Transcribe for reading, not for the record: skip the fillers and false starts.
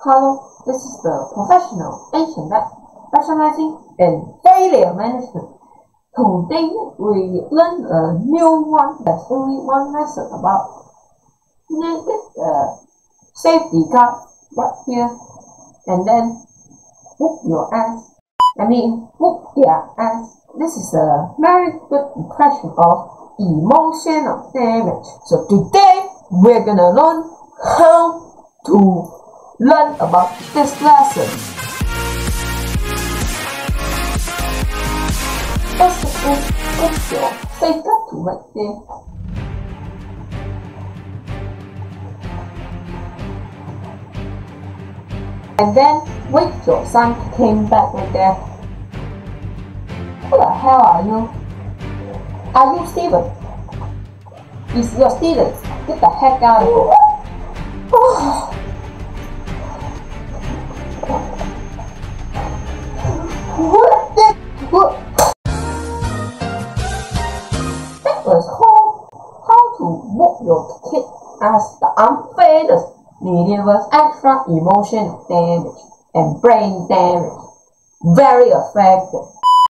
Hello, this is the professional Asian guy specializing in failure management. Today we learn a new one. There's only one lesson about naked safety guard right here, and then whoop your ass. Whoop their ass. This is a very good impression of emotional damage. So today we're gonna learn how to learn about this lesson. First of all, put your safeguard to right there. And then wait your son to come back right there. Who the hell are you? Are you Steven? It's your Steven. Get the heck out of here. That was how to whoop your kid as the unfairness needed was extra emotional damage and brain damage. Very effective.